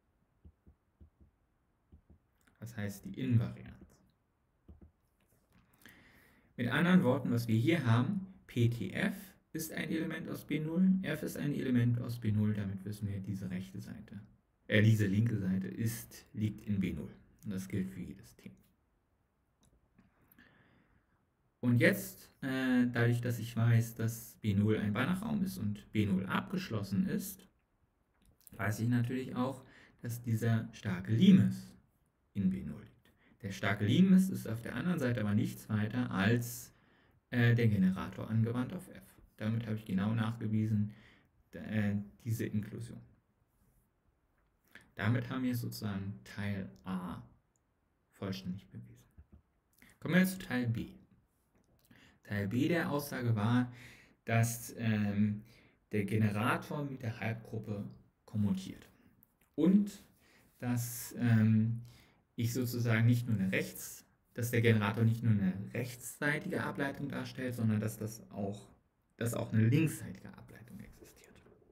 Das heißt die Invarianz. Mit anderen Worten, was wir hier haben, Ptf ist ein Element aus B null, f ist ein Element aus B null, damit wissen wir, diese rechte Seite, äh, diese linke Seite ist, liegt in B null. Und das gilt für jedes Thema. Und jetzt, äh, dadurch, dass ich weiß, dass B null ein Banachraum ist und B null abgeschlossen ist, weiß ich natürlich auch, dass dieser starke Limes in B null liegt. Der starke Limes ist auf der anderen Seite aber nichts weiter als äh, der Generator angewandt auf f. Damit habe ich genau nachgewiesen, äh, diese Inklusion. Damit haben wir sozusagen Teil A vollständig bewiesen. Kommen wir jetzt zu Teil B. Teil B der Aussage war, dass ähm, der Generator mit der Halbgruppe kommutiert. Und dass ähm, ich sozusagen nicht nur eine rechts, dass der Generator nicht nur eine rechtsseitige Ableitung darstellt, sondern dass das auch, dass auch eine linksseitige Ableitung existiert.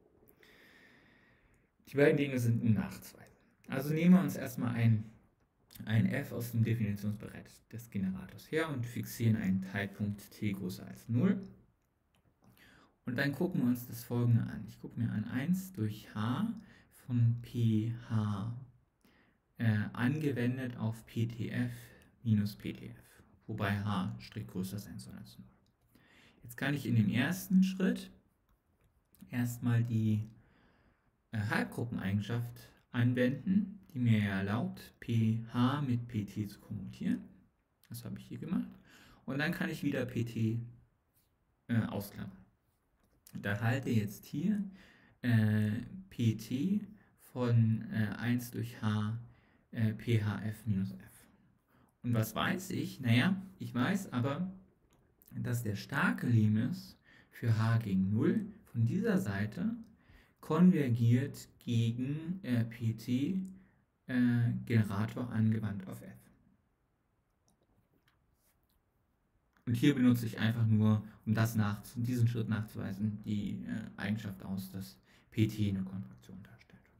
Die beiden Dinge sind nun nachzuweisen. Also nehmen wir uns erstmal ein, ein f aus dem Definitionsbereich des Generators her und fixieren einen Teilpunkt t größer als null. Und dann gucken wir uns das folgende an. Ich gucke mir an eins durch h von ph äh, angewendet auf Ptf minus Ptf, wobei h strikt größer sein soll als null. Jetzt kann ich in dem ersten Schritt erstmal die äh, Halbgruppeneigenschaft anwenden, die mir erlaubt, ph mit pt zu kommutieren. Das habe ich hier gemacht. Und dann kann ich wieder pt äh, ausklammern. Und erhalte jetzt hier äh, pt von äh, eins durch h äh, phf minus f. Und was weiß ich? Naja, ich weiß aber, dass der starke Limes für h gegen null von dieser Seite konvergiert gegen äh, pt äh, Generator angewandt auf f. Und hier benutze ich einfach nur, um das nach, diesen Schritt nachzuweisen, die äh, Eigenschaft aus, dass pt eine Kontraktion darstellt.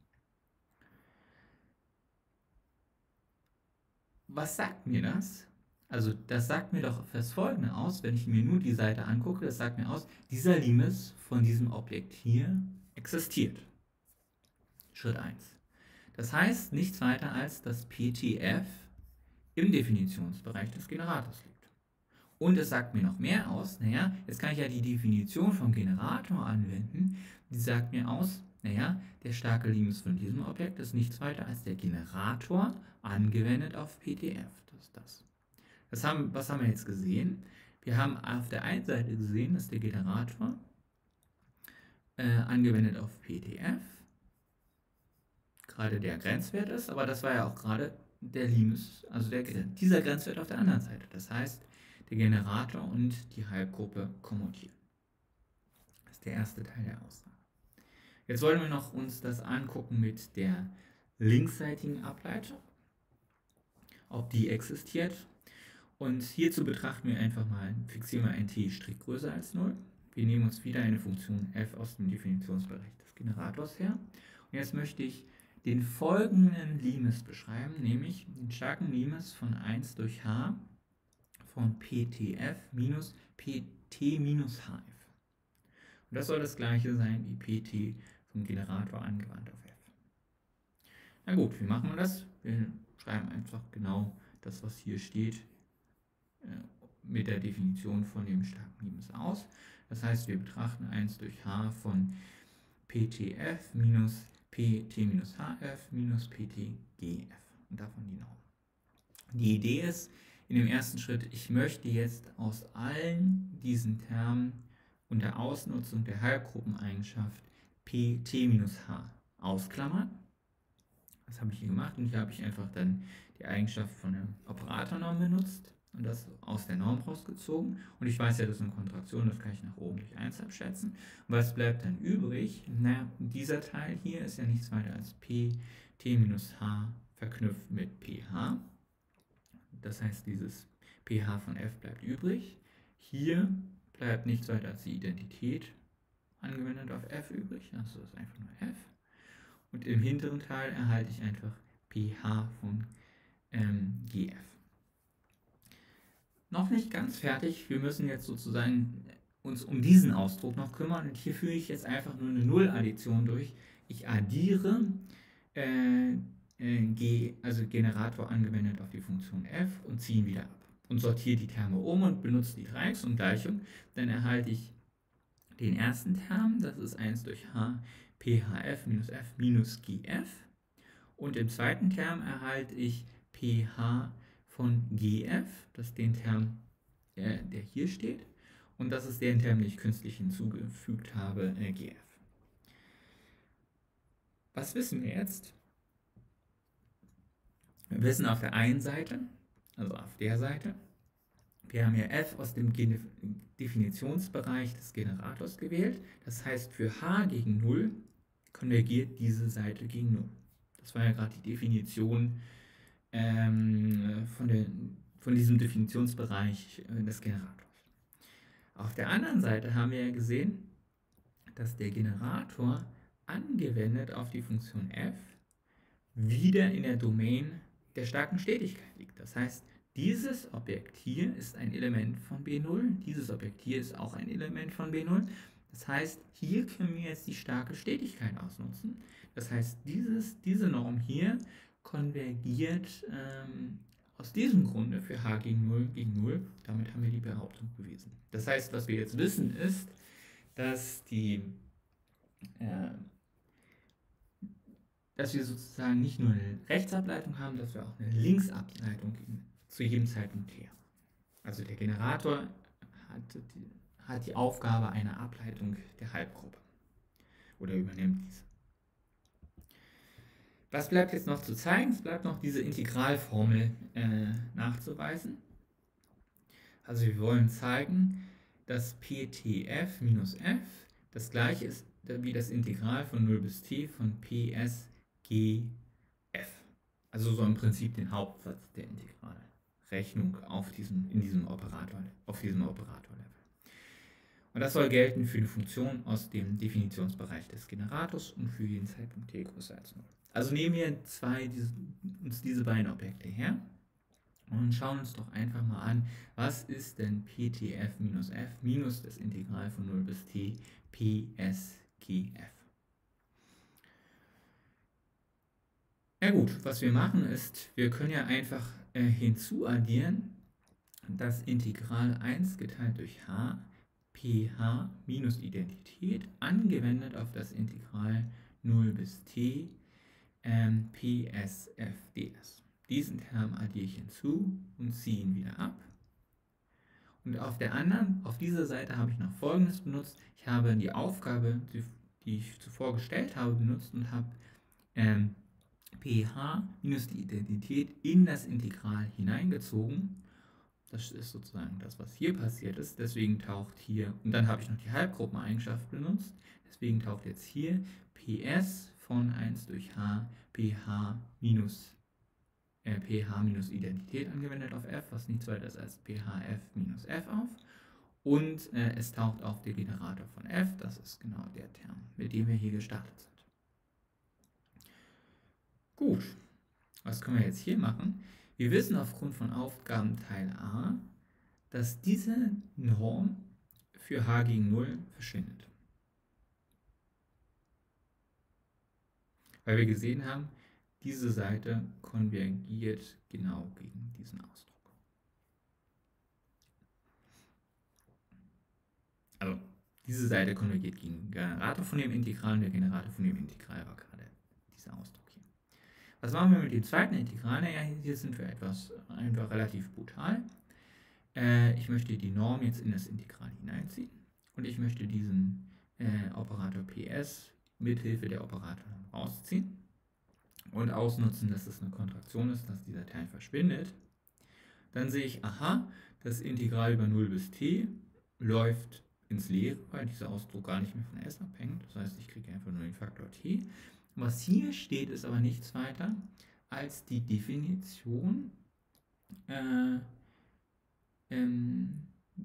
Was sagt mir das? Also das sagt mir doch das Folgende aus, wenn ich mir nur die Seite angucke, das sagt mir aus, dieser Limes von diesem Objekt hier existiert. Schritt eins. Das heißt nichts weiter als, dass Ptf im Definitionsbereich des Generators liegt. Und es sagt mir noch mehr aus, naja, jetzt kann ich ja die Definition vom Generator anwenden, die sagt mir aus, naja, der starke Limes von diesem Objekt ist nichts weiter als der Generator angewendet auf Ptf. Das ist das. das haben, was haben wir jetzt gesehen? Wir haben auf der einen Seite gesehen, dass der Generator äh, angewendet auf Ptf gerade der Grenzwert ist, aber das war ja auch gerade der Limes, also der, dieser Grenzwert auf der anderen Seite. Das heißt, der Generator und die Halbgruppe kommutieren. Das ist der erste Teil der Aussage. Jetzt wollen wir noch uns das angucken mit der linksseitigen Ableitung, ob die existiert. Und hierzu betrachten wir einfach mal, fixieren wir ein t strikt größer als null. Wir nehmen uns wieder eine Funktion f aus dem Definitionsbereich des Generators her. Und jetzt möchte ich den folgenden Limes beschreiben, nämlich den starken Limes von eins durch h von Ptf minus Pt minus hf. Und das soll das gleiche sein wie Pt vom Generator angewandt auf f. Na gut, wie machen wir das? Wir schreiben einfach genau das, was hier steht, mit der Definition von dem starken Limes aus. Das heißt, wir betrachten eins durch h von Ptf minus Pt minus hf minus Pt gf und davon die Norm. Die Idee ist, in dem ersten Schritt, ich möchte jetzt aus allen diesen Termen unter Ausnutzung der Halbgruppeneigenschaft Pt minus h ausklammern. Das habe ich hier gemacht und hier habe ich einfach dann die Eigenschaft von der Operatornorm benutzt. und das aus der Norm rausgezogen. Und ich weiß ja, das ist eine Kontraktion, das kann ich nach oben durch eins abschätzen. Und was bleibt dann übrig? Na, dieser Teil hier ist ja nichts weiter als P T minus H verknüpft mit pH. Das heißt, dieses pH von f bleibt übrig. Hier bleibt nichts weiter als die Identität angewendet auf f übrig, also das ist einfach nur f. Und im hinteren Teil erhalte ich einfach pH von ähm, G F. Noch nicht ganz fertig, wir müssen jetzt sozusagen uns um diesen Ausdruck noch kümmern und hier führe ich jetzt einfach nur eine Nulladdition durch. Ich addiere äh, äh, G, also Generator angewendet auf die Funktion f und ziehe ihn wieder ab und sortiere die Terme um und benutze die Dreiecksumgleichung. Dann erhalte ich den ersten Term, das ist eins durch h phf minus f minus gf, und im zweiten Term erhalte ich pH von gf, das ist den Term, der, der hier steht, und das ist der Term, den ich künstlich hinzugefügt habe, äh, gf. Was wissen wir jetzt? Wir wissen auf der einen Seite, also auf der Seite, wir haben hier f aus dem Definitionsbereich des Generators gewählt. Das heißt, für h gegen null konvergiert diese Seite gegen null. Das war ja gerade die Definition ähm, von, der, von diesem Definitionsbereich äh, des Generators. Auf der anderen Seite haben wir ja gesehen, dass der Generator angewendet auf die Funktion f wieder in der Domain der starken Stetigkeit liegt. Das heißt, dieses Objekt hier ist ein Element von B null, dieses Objekt hier ist auch ein Element von B null. Das heißt, hier können wir jetzt die starke Stetigkeit ausnutzen. Das heißt, dieses, diese Norm hier konvergiert ähm, aus diesem Grunde für h gegen null gegen null. Damit haben wir die Behauptung bewiesen. Das heißt, was wir jetzt wissen ist, dass, die, äh, dass wir sozusagen nicht nur eine Rechtsableitung haben, dass wir auch eine Linksableitung zu jedem Zeitpunkt her. Also der Generator hat die, hat die Aufgabe einer Ableitung der Halbgruppe oder übernimmt diese. Was bleibt jetzt noch zu zeigen? Es bleibt noch diese Integralformel äh, nachzuweisen. Also wir wollen zeigen, dass P T f minus f das gleiche ist wie das Integral von null bis t von P S G F. Also so im Prinzip den Hauptsatz der Integralrechnung auf diesem, in diesem Operator, auf diesem Operatorlevel. Und das soll gelten für die Funktion aus dem Definitionsbereich des Generators und für jeden Zeitpunkt t größer als null. Also nehmen wir zwei, diese, uns diese beiden Objekte her und schauen uns doch einfach mal an, was ist denn P T f minus f minus das Integral von null bis t P S G F. Ja gut, was wir machen ist, wir können ja einfach äh, hinzuaddieren das Integral eins geteilt durch h pH minus Identität angewendet auf das Integral null bis t ähm, P S F D S. Diesen Term addiere ich hinzu und ziehe ihn wieder ab. Und auf der anderen, auf dieser Seite habe ich noch Folgendes benutzt. Ich habe die Aufgabe, die, die ich zuvor gestellt habe, benutzt und habe ähm, pH minus die Identität in das Integral hineingezogen. Das ist sozusagen das, was hier passiert ist. Deswegen taucht hier, und dann habe ich noch die Halbgruppeneigenschaft benutzt. Deswegen taucht jetzt hier P S von eins durch h pH minus äh, pH minus Identität angewendet auf f, was nichts weiter ist als pHf minus f auf. Und äh, es taucht auch der Generator von f, das ist genau der Term, mit dem wir hier gestartet sind. Gut, was können wir jetzt hier machen? Wir wissen aufgrund von Aufgabenteil a, dass diese Norm für h gegen null verschwindet. Weil wir gesehen haben, diese Seite konvergiert genau gegen diesen Ausdruck. Also, diese Seite konvergiert gegen den Generator von dem Integral und der Generator von dem Integral war gerade dieser Ausdruck hier. Was machen wir mit dem zweiten Integral? Naja, hier sind wir etwas einfach relativ brutal. Äh, ich möchte die Norm jetzt in das Integral hineinziehen und ich möchte diesen äh, Operator P S mithilfe der Operator rausziehen und ausnutzen, dass es eine Kontraktion ist, dass dieser Teil verschwindet. dann sehe ich, aha, das Integral über null bis t läuft ins Leere, weil dieser Ausdruck gar nicht mehr von s abhängt. Das heißt, ich kriege einfach nur den Faktor t. Was hier steht, ist aber nichts weiter als die Definition äh, ähm,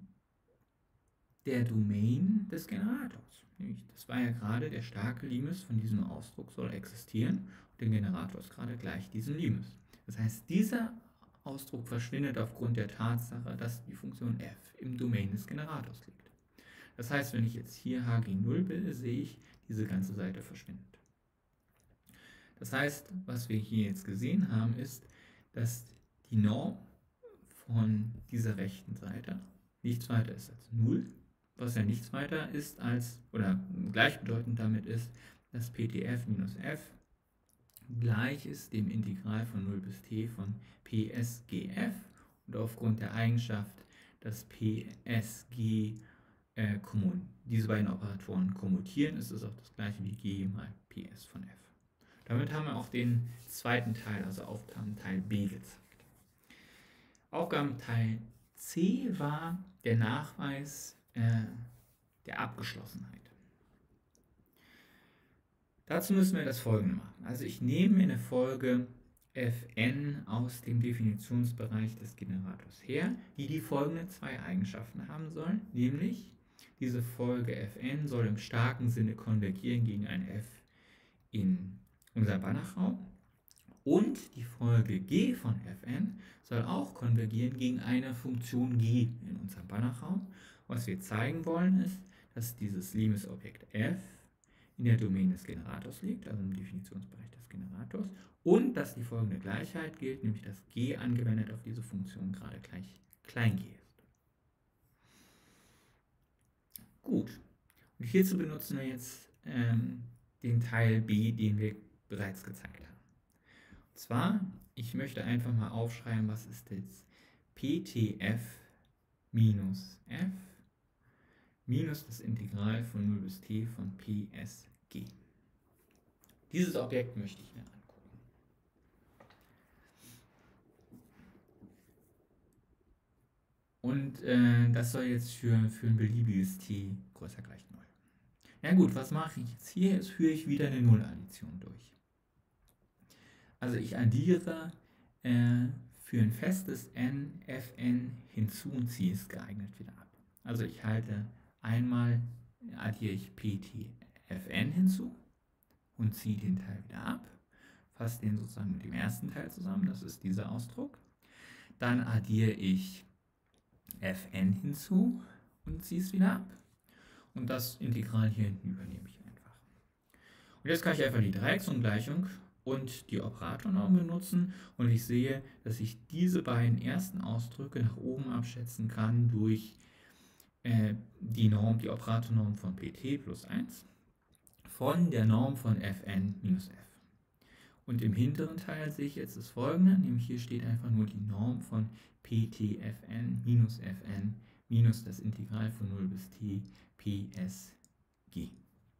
der Domain des Generators. Das war ja gerade der starke Limes von diesem Ausdruck soll existieren und der Generator ist gerade gleich diesem Limes. Das heißt, dieser Ausdruck verschwindet aufgrund der Tatsache, dass die Funktion f im Domain des Generators liegt. Das heißt, wenn ich jetzt hier h gegen null bilde, sehe ich, diese ganze Seite verschwindet. Das heißt, was wir hier jetzt gesehen haben, ist, dass die Norm von dieser rechten Seite nichts weiter ist als null, was ja nichts weiter ist als, oder gleichbedeutend damit ist, dass P T f minus f gleich ist dem Integral von null bis t von P S G F und aufgrund der Eigenschaft, dass P S G äh, diese beiden Operatoren kommutieren, ist es auch das gleiche wie G mal P S von f. Damit haben wir auch den zweiten Teil, also Aufgabenteil B gezeigt. Aufgabenteil C war der Nachweis äh, der Abgeschlossenheit. Dazu müssen wir das Folgende machen. Also ich nehme in der Folge Fn aus dem Definitionsbereich des Generators her, die die folgenden zwei Eigenschaften haben sollen, nämlich diese Folge Fn soll im starken Sinne konvergieren gegen ein f in unser Banachraum und die Folge g von Fn soll auch konvergieren gegen eine Funktion g in unserem Banachraum. Was wir zeigen wollen ist, dass dieses Limes-Objekt f in der Domäne des Generators liegt, also im Definitionsbereich des Generators, und dass die folgende Gleichheit gilt, nämlich dass g angewendet auf diese Funktion gerade gleich klein g ist. Gut, und hierzu benutzen wir jetzt ähm, den Teil b, den wir bereits gezeigt haben. Und zwar, ich möchte einfach mal aufschreiben, was ist jetzt P T f minus f minus das Integral von null bis t von P S G. Dieses Objekt möchte ich mir angucken. Und äh, das soll jetzt für, für ein beliebiges t größer gleich null. Ja gut, was mache ich jetzt hier? Jetzt führe ich wieder eine Nulladdition durch. Also ich addiere äh, für ein festes n Fn hinzu und ziehe es geeignet wieder ab. Also ich halte einmal, addiere ich P T Fn hinzu und ziehe den Teil wieder ab, fasse den sozusagen mit dem ersten Teil zusammen, das ist dieser Ausdruck. Dann addiere ich Fn hinzu und ziehe es wieder ab. Und das Integral hier hinten übernehme ich einfach. Und jetzt kann ich einfach die Dreiecksumgleichung und die Operatornorm benutzen und ich sehe, dass ich diese beiden ersten Ausdrücke nach oben abschätzen kann durch äh, die Norm, die Operatornorm von Pt plus eins von der Norm von Fn minus f. Und im hinteren Teil sehe ich jetzt das folgende, nämlich hier steht einfach nur die Norm von Pt Fn minus Fn minus das Integral von null bis t Psg.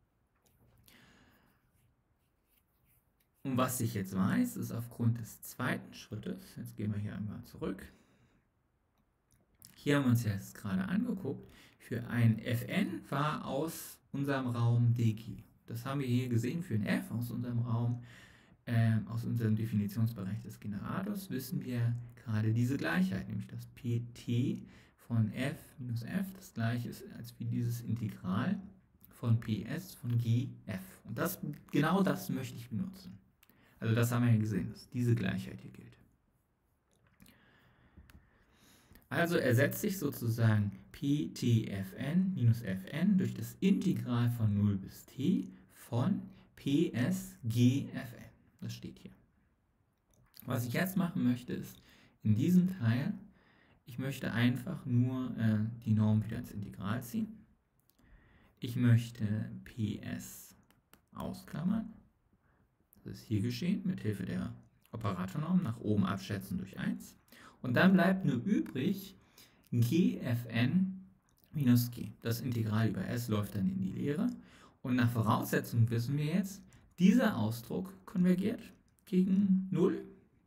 Und was ich jetzt weiß, ist aufgrund des zweiten Schrittes, jetzt gehen wir hier einmal zurück, hier haben wir uns jetzt gerade angeguckt, für ein Fn war aus unserem Raum dg. Das haben wir hier gesehen für ein f aus unserem Raum, äh, aus unserem Definitionsbereich des Generators, wissen wir gerade diese Gleichheit, nämlich dass Pt von f minus f das gleiche ist als wie dieses Integral von Ps von gf. Und das, genau das möchte ich benutzen. Also das haben wir ja gesehen, dass diese Gleichheit hier gilt. Also ersetze ich sozusagen Ptfn minus Fn durch das Integral von null bis t von Psgfn. Das steht hier. Was ich jetzt machen möchte, ist in diesem Teil, ich möchte einfach nur äh, die Norm wieder ins Integral ziehen. Ich möchte Ps ausklammern. Das ist hier geschehen, mit Hilfe der Operatornorm nach oben abschätzen durch eins. Und dann bleibt nur übrig Gfn minus g. Das Integral über s läuft dann in die Leere. Und nach Voraussetzung wissen wir jetzt, dieser Ausdruck konvergiert gegen null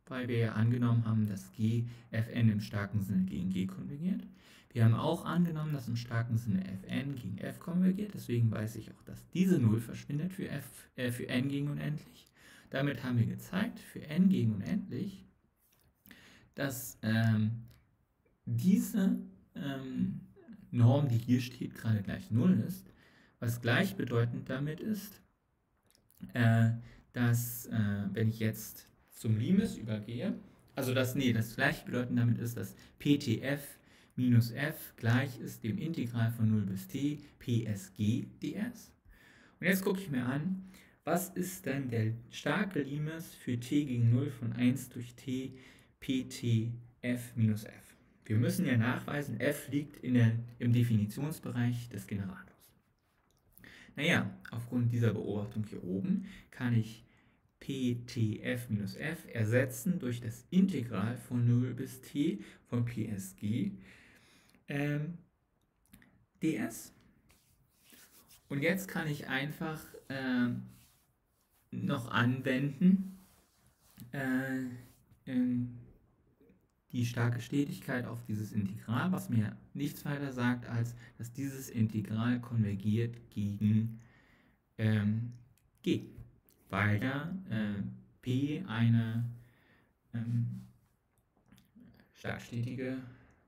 weil wir ja angenommen haben, dass G Fn im starken Sinne gegen G konvergiert. Wir haben auch angenommen, dass im starken Sinne Fn gegen F konvergiert. Deswegen weiß ich auch, dass diese null verschwindet für, F, äh, für n gegen unendlich. Damit haben wir gezeigt, für n gegen unendlich, dass ähm, diese ähm, Norm, die hier steht, gerade gleich null ist, was gleichbedeutend damit ist, äh, dass, äh, wenn ich jetzt zum Limes übergehe, also das, nee, das gleichbedeutend damit ist, dass P T F minus f gleich ist dem Integral von null bis t Psg ds. Und jetzt gucke ich mir an, was ist denn der starke Limes für t gegen null von eins durch t Ptf minus f? Wir müssen ja nachweisen, f liegt in der, im Definitionsbereich des Generators. Naja, aufgrund dieser Beobachtung hier oben kann ich Ptf minus f ersetzen durch das Integral von null bis t von Psg ähm, ds. Und jetzt kann ich einfach ähm, noch anwenden äh, ähm, die starke Stetigkeit auf dieses Integral, was mir nichts weiter sagt, als dass dieses Integral konvergiert gegen ähm, g, weil ja äh, p eine ähm, stark stetige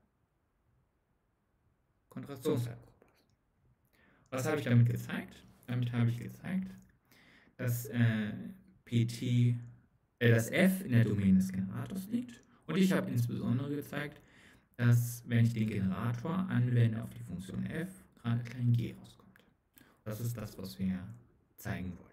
Kontraktionshalbgruppe ist. Was habe ich damit gezeigt? Damit habe ich gezeigt, dass äh, Pt, äh, dass f in der Domäne des Generators liegt. Und ich habe insbesondere gezeigt, dass, wenn ich den Generator anwende auf die Funktion f, gerade klein g rauskommt. Das ist das, was wir zeigen wollen.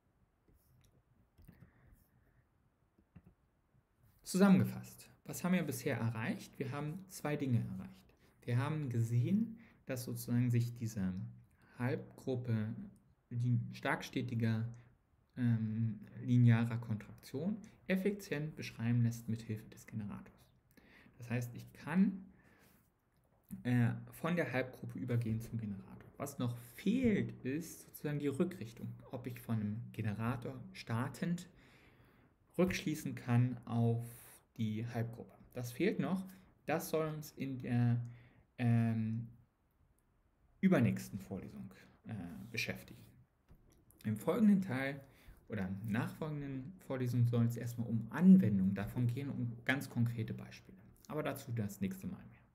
Zusammengefasst, was haben wir bisher erreicht? Wir haben zwei Dinge erreicht. Wir haben gesehen, dass sozusagen sich diese Halbgruppe stark stetiger ähm, linearer Kontraktion effizient beschreiben lässt mit Hilfe des Generators. Das heißt, ich kann äh, von der Halbgruppe übergehen zum Generator. Was noch fehlt, ist sozusagen die Rückrichtung. Ob ich von einem Generator startend rückschließen kann auf die Halbgruppe. Das fehlt noch. Das soll uns in der ähm, übernächsten Vorlesung äh, beschäftigen. Im folgenden Teil oder im nachfolgenden Vorlesung soll es erstmal um Anwendung davon gehen und um ganz konkrete Beispiele. Aber dazu das nächste Mal mehr.